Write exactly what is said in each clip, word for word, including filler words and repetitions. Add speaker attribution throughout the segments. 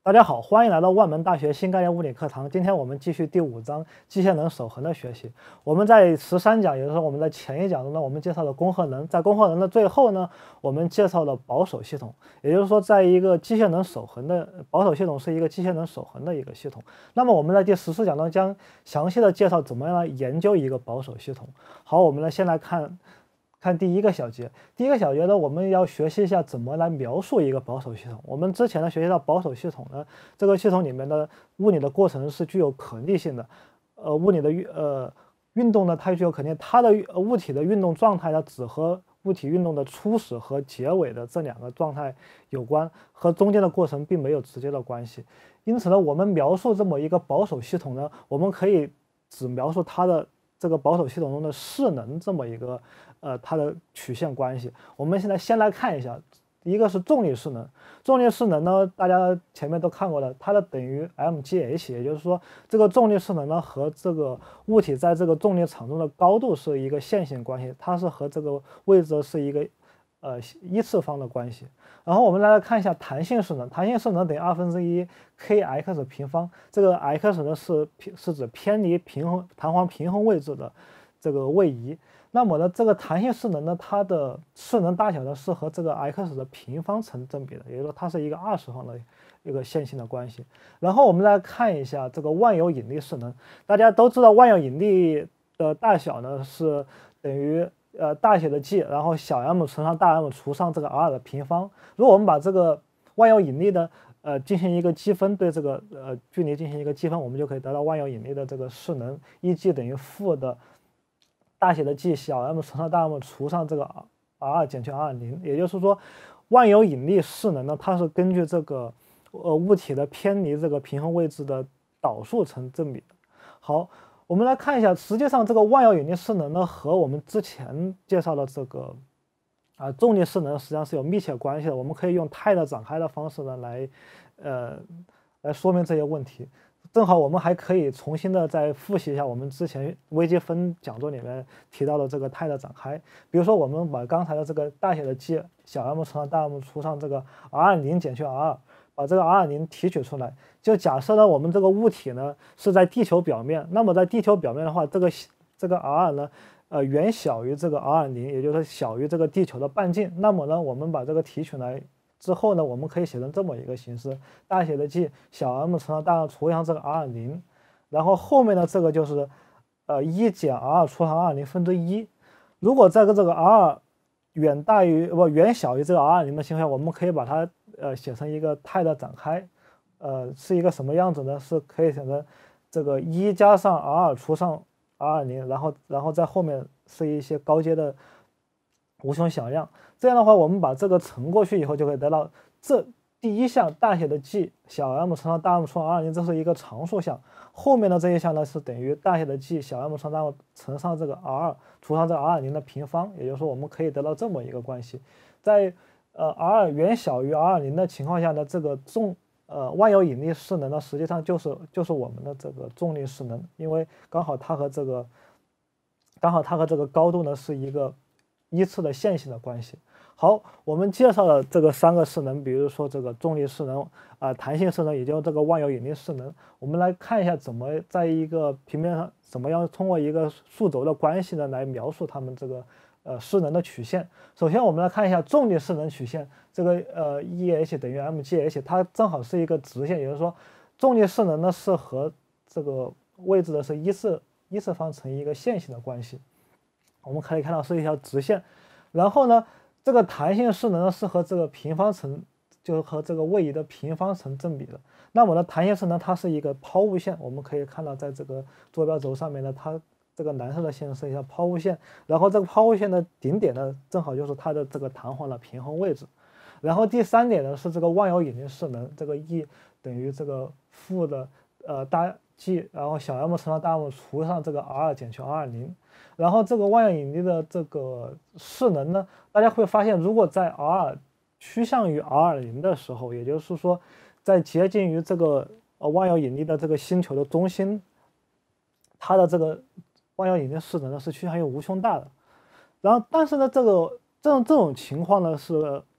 Speaker 1: 大家好，欢迎来到万门大学新概念物理课堂。今天我们继续第五章机械能守恒的学习。我们在十三讲，也就是说我们在前一讲中呢，我们介绍了攻和能，在攻和能的最后呢，我们介绍了保守系统。也就是说，在一个机械能守恒的保守系统是一个机械能守恒的一个系统。那么我们在第十四讲中将详细的介绍怎么样来研究一个保守系统。好，我们呢先来看。看第一个小节，第一个小节呢，我们要学习一下怎么来描述一个保守系统。我们之前呢学习到保守系统呢，这个系统里面的物理的过程是具有可逆性的，呃，物理的运呃运动呢它具有可逆，它的物体的运动状态呢只和物体运动的初始和结尾的这两个状态有关，和中间的过程并没有直接的关系。因此呢，我们描述这么一个保守系统呢，我们可以只描述它的这个保守系统中的势能这么一个。呃，它的曲线关系，我们现在先来看一下，一个是重力势能，重力势能呢，大家前面都看过了，它的等于 mgh， 也就是说，这个重力势能呢和这个物体在这个重力场中的高度是一个线性关系，它是和这个位置是一个呃一次方的关系。然后我们来看一下弹性势能，弹性势能等于二分之一 kx 平方，这个 x 呢是是指偏离平衡弹簧平衡位置的这个位移。那么呢，这个弹性势能呢，它的势能大小呢是和这个 x 的平方成正比的，也就是说它是一个二次方的一个线性的关系。然后我们来看一下这个万有引力势能，大家都知道万有引力的大小呢是等于呃大写的 G， 然后小 m 乘上大 M 除上这个 r 的平方。如果我们把这个万有引力的呃进行一个积分，对这个呃距离进行一个积分，我们就可以得到万有引力的这个势能 ，E_G 等于负的。大写的 G 小 m 乘上大 M 除上这个 r 减去 r 零，也就是说，万有引力势能呢，它是根据这个呃物体的偏离这个平衡位置的导数成正比的。好，我们来看一下，实际上这个万有引力势能呢和我们之前介绍的这个啊、呃、重力势能实际上是有密切关系的。我们可以用态的展开的方式呢来呃来说明这些问题。正好我们还可以重新的再复习一下我们之前微积分讲座里面提到的这个态的展开。比如说我们把刚才的这个大写的 G 小 m 乘上大 M 除上这个 r 零减去 r， 把这个 r 零提取出来，就假设呢我们这个物体呢是在地球表面，那么在地球表面的话，这个这个 r 呢呃远小于这个 r 零，也就是小于这个地球的半径。那么呢我们把这个提取来之后呢，我们可以写成这么一个形式：大写的 G 小 m 乘上大 M 除上这个 r 零，然后后面的这个就是呃一减 r 除上 r 零分之一。如果在这个 r 远大于不远小于这个 r 零的情况下，我们可以把它呃写成一个态的展开，呃是一个什么样子呢？是可以写成这个一加上 r 除上 r 零，然后然后在后面是一些高阶的无穷小量。这样的话，我们把这个乘过去以后，就可以得到这第一项大写的 G 小 m 乘上大 M 除上 r 零，这是一个常数项。后面的这一项呢是等于大写的 G 小 m 乘大 M 乘上这个 r 除上这个 r 零的平方。也就是说，我们可以得到这么一个关系：在呃 r 远小于 r 零的情况下呢，这个重呃万有引力势能呢，实际上就是就是我们的这个重力势能，因为刚好它和这个刚好它和这个高度呢是一个依次的线性的关系。好，我们介绍了这个三个势能，比如说这个重力势能啊、呃、弹性势能，也就是这个万有引力势能。我们来看一下怎么在一个平面上怎么样通过一个数轴的关系呢来描述它们这个呃势能的曲线。首先我们来看一下重力势能曲线，这个呃 E H 等于 mgh， 它正好是一个直线，也就是说重力势能呢是和这个位置的是一次一次方成一个线性的关系。我们可以看到是一条直线，然后呢，这个弹性势能呢是和这个平方成，就是和这个位移的平方成正比的。那么呢，弹性势能它是一个抛物线，我们可以看到在这个坐标轴上面呢，它这个蓝色的线是一条抛物线，然后这个抛物线的顶点呢，正好就是它的这个弹簧的平衡位置。然后第三点呢是这个万有引力势能，这个 E 等于这个负的呃大 G， 然后小 m 乘上大 M 除上这个 r 减去 r 零。然后这个万有引力的这个势能呢，大家会发现，如果在 r 趋向于 r 零的时候，也就是说，在接近于这个呃万有引力的这个星球的中心，它的这个万有引力势能呢是趋向于无穷大的。然后，但是呢，这个这种这种情况呢是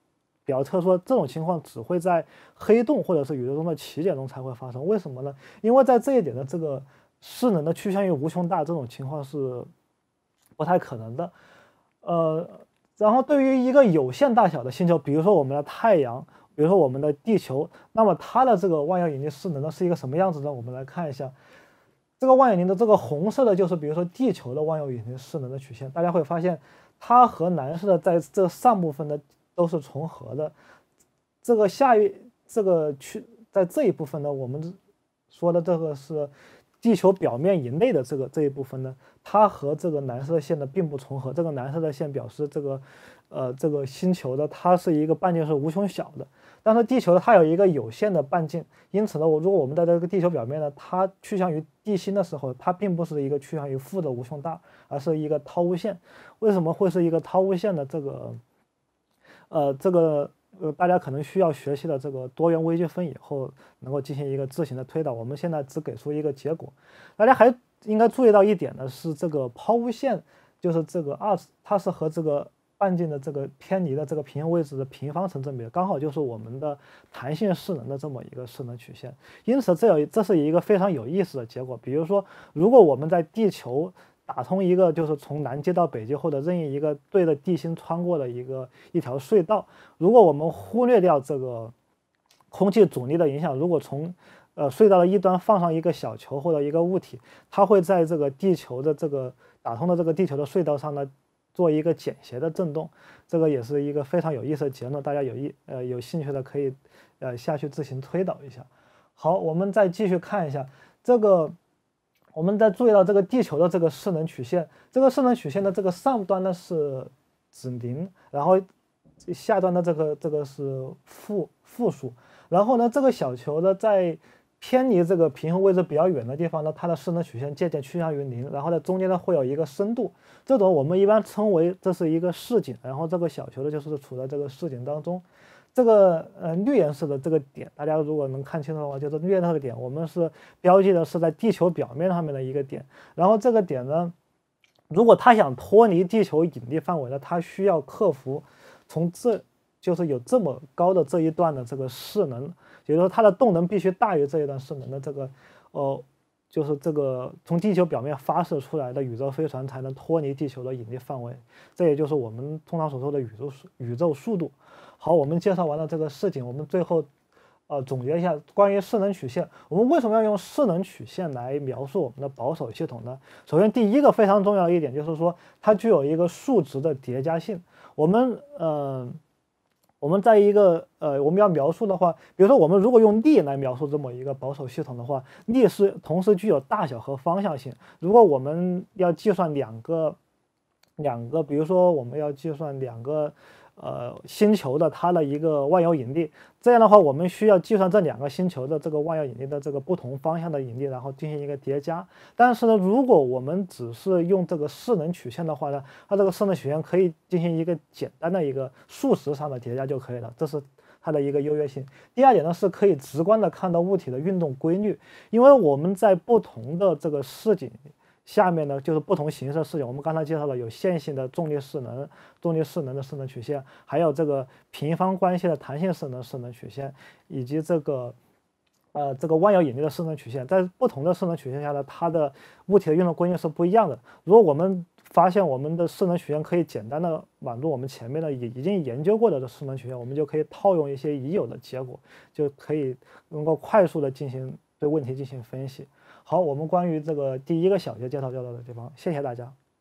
Speaker 1: 表测说这种情况只会在黑洞或者是宇宙中的奇点中才会发生。为什么呢？因为在这一点的这个势能的趋向于无穷大这种情况是不太可能的。呃，然后对于一个有限大小的星球，比如说我们的太阳，比如说我们的地球，那么它的这个万有引力势能呢是一个什么样子呢？我们来看一下。这个万有引力的这个红色的就是比如说地球的万有引力势能的曲线，大家会发现它和蓝色的在这上部分呢都是重合的。这个下一这个区在这一部分呢，我们说的这个是地球表面以内的这个这一部分呢，它和这个蓝色的线呢并不重合。这个蓝色的线表示这个呃这个星球的它是一个半径是无穷小的。但是地球它有一个有限的半径，因此呢，我如果我们在这个地球表面呢，它趋向于地心的时候，它并不是一个趋向于负的无穷大，而是一个抛物线。为什么会是一个抛物线呢？这个，呃，这个呃，大家可能需要学习的这个多元微积分以后，能够进行一个自行的推导。我们现在只给出一个结果。大家还应该注意到一点呢，是这个抛物线，就是这个二，它是和这个半径的这个偏离的这个平行位置的平方成正比，刚好就是我们的弹性势能的这么一个势能曲线。因此这有这是一个非常有意思的结果。比如说，如果我们在地球打通一个就是从南极到北极或者任意一个对着地心穿过的一个一条隧道，如果我们忽略掉这个空气阻力的影响，如果从呃隧道的一端放上一个小球或者一个物体，它会在这个地球的这个打通的这个地球的隧道上呢做一个简谐的震动。这个也是一个非常有意思的结论，大家有意呃有兴趣的可以呃下去自行推导一下。好，我们再继续看一下这个，我们再注意到这个地球的这个势能曲线，这个势能曲线的这个上端呢是指零，然后下端的这个这个是负负数，然后呢这个小球呢在偏离这个平衡位置比较远的地方呢，它的势能曲线渐渐趋向于零，然后在中间呢会有一个深度，这种我们一般称为这是一个视景，然后这个小球呢就是处在这个视景当中。这个呃绿颜色的这个点，大家如果能看清楚的话，就是绿颜色的点，我们是标记的是在地球表面上面的一个点，然后这个点呢，如果它想脱离地球引力范围呢，它需要克服从这就是有这么高的这一段的这个势能，也就是说它的动能必须大于这一段势能的这个呃就是这个从地球表面发射出来的宇宙飞船才能脱离地球的引力范围，这也就是我们通常所说的宇宙宇宙速度。好，我们介绍完了这个事情，我们最后呃总结一下关于势能曲线，我们为什么要用势能曲线来描述我们的保守系统呢？首先第一个非常重要的一点就是说它具有一个数值的叠加性。我们呃我们在一个呃我们要描述的话，比如说我们如果用力来描述这么一个保守系统的话，力是同时具有大小和方向性。如果我们要计算两个两个比如说我们要计算两个呃星球的它的一个万有引力，这样的话我们需要计算这两个星球的这个万有引力的这个不同方向的引力，然后进行一个叠加。但是呢，如果我们只是用这个势能曲线的话呢，它这个势能曲线可以进行一个简单的一个数值上的叠加就可以了，这是它的一个优越性。第二点呢，是可以直观的看到物体的运动规律，因为我们在不同的这个视景下面呢，就是不同形式的视景。我们刚才介绍了有线性的重力势能、重力势能的势能曲线，还有这个平方关系的弹性势能势能曲线，以及这个呃这个万有引力的势能曲线。在不同的势能曲线下呢，它的物体的运动规律是不一样的。如果我们发现我们的势能曲线可以简单的宛如我们前面的已已经研究过的势能曲线，我们就可以套用一些已有的结果，就可以能够快速的进行对问题进行分析。好，我们关于这个第一个小节介绍就到这个地方，谢谢大家。